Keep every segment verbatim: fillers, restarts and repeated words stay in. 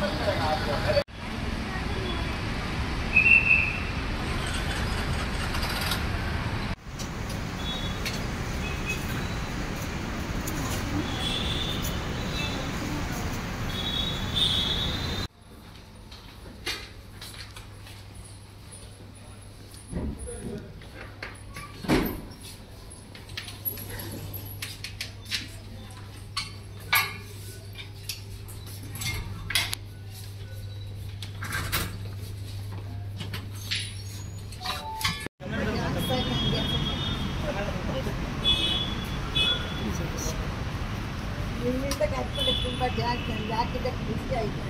ನಿಮ್ಮಿಂದ ಕಟ್ಕೊಂಡು ತುಂಬ ಜಾಸ್ತಿ ಹಾಕಿದ್ದಕ್ಕೆ ಖುಷಿ ಆಯಿತು.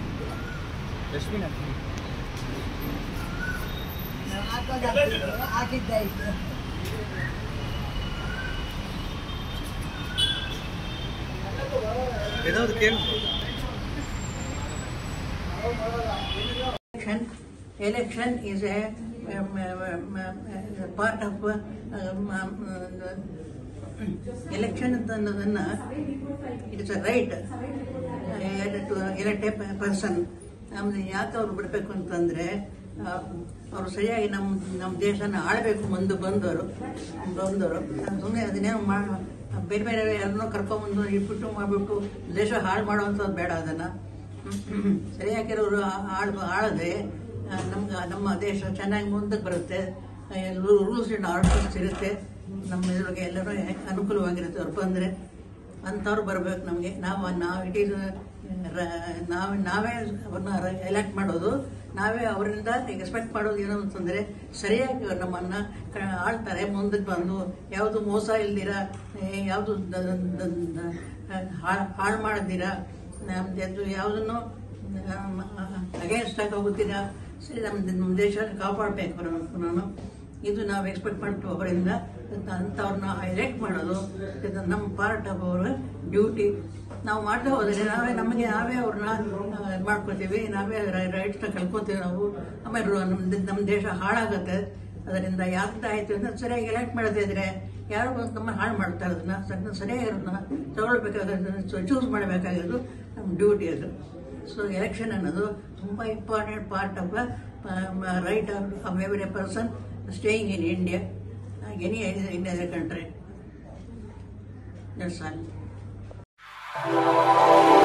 ಹಾಕೋದು ಹಾಕಿದ್ದಾಯಿತು. Election is a um, um, uh, part of uh, um, uh, election ಅನ್ನೋದನ್ನು it is a right to elect a person. ನಮ್ದು ಯಾಕೆ ಅವ್ರು ಬಿಡಬೇಕು ಅಂತಂದರೆ ಅವರು ಸರಿಯಾಗಿ ನಮ್ಮ ನಮ್ಮ ದೇಶನ ಆಳಬೇಕು ಮುಂದೆ ಬಂದವರು ಬಂದವರು ಸುಮ್ಮನೆ ಅದನ್ನೇ ಮಾ ಬೇರೆ ಬೇರೆ ಯಾರನ್ನೋ ಕರ್ಕೊಂಬಂದು ಇಟ್ಬಿಟ್ಟು ಮಾಡಿಬಿಟ್ಟು ದೇಶ ಹಾಳು ಮಾಡುವಂಥದ್ದು ಬೇಡ. ಅದನ್ನು ಸರಿಯಾಗಿರೋರು ಆಳ್ ಆಳದೆ ನಮ್ಗೆ ನಮ್ಮ ದೇಶ ಚೆನ್ನಾಗಿ ಮುಂದಕ್ಕೆ ಬರುತ್ತೆ. ರೂಲ್ಸ್ ಆ್ಯಂಡ್ ಆರ್ಡರ್ಸ್ ಇರುತ್ತೆ. ನಮ್ಮ ಇದ್ರೊಳಗೆ ಎಲ್ಲರೂ ಅನುಕೂಲವಾಗಿರುತ್ತೆ. ಅವ್ರು ಬಂದರೆ ಅಂಥವ್ರು ಬರಬೇಕು ನಮಗೆ. ನಾವು ನಾವು ಇಟ್ ಈಸ್ ನಾವು ನಾವೇ ಅವ್ರನ್ನ ಎಲೆಕ್ಟ್ ಮಾಡೋದು, ನಾವೇ ಅವರಿಂದ ಎಕ್ಸ್ಪೆಕ್ಟ್ ಮಾಡೋದು ಏನು ಅಂತಂದರೆ ಸರಿಯಾಗಿ ನಮ್ಮನ್ನು ಆಳ್ತಾರೆ. ಮುಂದಕ್ಕೆ ಬಂದು ಯಾವುದು ಮೋಸ ಇಲ್ದಿರ, ಯಾವುದು ಹಾಳು ಮಾಡದಿರ, ನಮ್ದು ಯಾವುದನ್ನು ಅಗೇನ್ಸ್ಟ್ ಆಗಿ ಹೋಗುತ್ತೀರಾ, ಸರಿ ನಮ್ಮ ನಮ್ಮ ದೇಶ ಕಾಪಾಡಬೇಕು ನಾನು. ಇದು ನಾವು ಎಕ್ಸ್ಪೆಕ್ಟ್ ಮಾಡ್ತೀವಿ ಅವರಿಂದ. ಅಂಥವ್ರನ್ನ ಎಲೆಕ್ಟ್ ಮಾಡೋದು ಇದು ನಮ್ಮ ಪಾರ್ಟ್ ಆಫ್ ಅವರ ಡ್ಯೂಟಿ. ನಾವು ಮಾಡ್ತಾ ಹೋದರೆ ನಾವೇ ನಮಗೆ ನಾವೇ ಅವ್ರನ್ನ ಮಾಡ್ಕೊತೀವಿ, ನಾವೇ ರೈಟ್ಸ್ನ ಕಳ್ಕೊತೀವಿ ನಾವು. ಆಮೇಲೆ ನಮ್ಮ ನಮ್ಮ ದೇಶ ಹಾಳಾಗುತ್ತೆ. ಅದರಿಂದ ಯಾವ್ದು ಆಯಿತು ಅಂತ ಸರಿಯಾಗಿ ಎಲೆಕ್ಟ್ ಮಾಡದೇ ಇದ್ರೆ ಯಾರು ನಮ್ಮ ಹಾಳು ಮಾಡ್ತಾರೆ. ಅದನ್ನು ಸರಿಯಾಗಿ ಅವ್ರನ್ನ ತಗೊಳ್ಬೇಕಾಗೋದು, ಚೂಸ್ ಮಾಡಬೇಕಾಗಿರೋದು ನಮ್ಮ ಡ್ಯೂಟಿ ಅದು. ಸೊ ಎಲೆಕ್ಷನ್ ಅನ್ನೋದು ತುಂಬ important part of right of every person staying in India, any in other country. That's all.